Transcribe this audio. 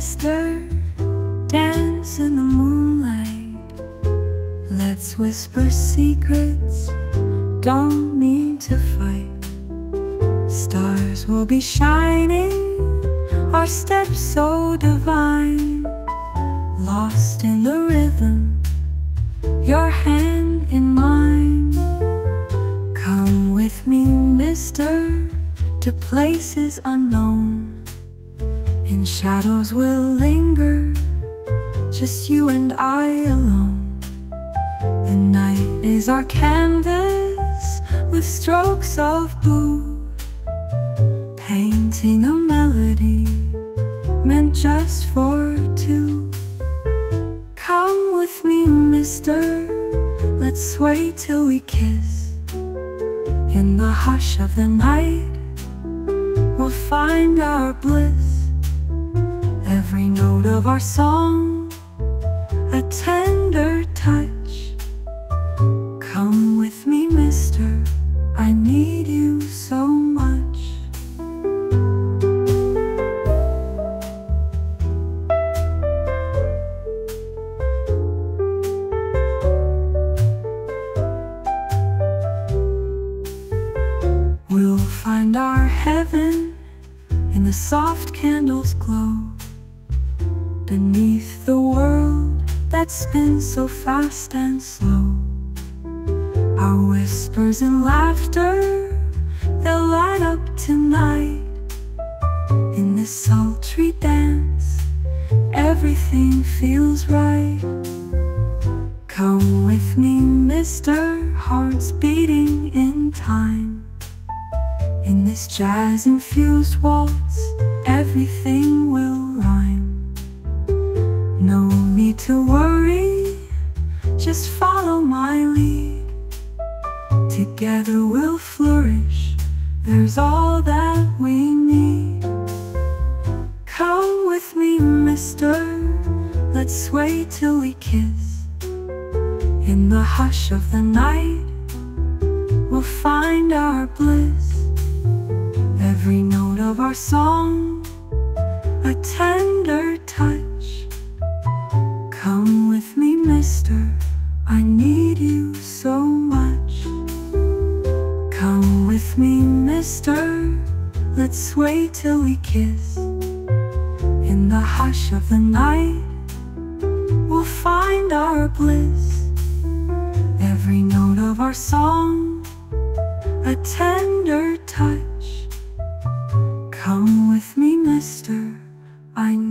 mister, dance in the moonlight. Let's whisper secrets, don't need to fight. Stars will be shining, our steps so divine. Lost in the rhythm, your hand in mine. Come with me, mister, to places unknown. In shadows we'll linger, just you and I alone. The night is our canvas with strokes of blue, painting a melody meant just for two. Come with me, mister, let's sway till we kiss. In the hush of the night, we'll find our bliss. Every note of our song, a tender touch. Come with me, mister, I need you so much. We'll find our heaven in the soft candles' glow, beneath the world that spins so fast and slow. Our whispers and laughter, they'll light up tonight. In this sultry dance, everything feels right. Come with me, mister, hearts beating in time. In this jazz-infused waltz, everything will rhyme. No need to worry, just follow my lead. Together we'll flourish, there's all that we need. Come with me, mister, let's sway till we kiss. In the hush of the night, we'll find our bliss. Every note of our song, a tender touch. Come with me, mister, I need you so much. Come with me, mister, let's sway till we kiss. In the hush of the night, we'll find our bliss. Every note of our song, a tender touch. Come with me, mister, I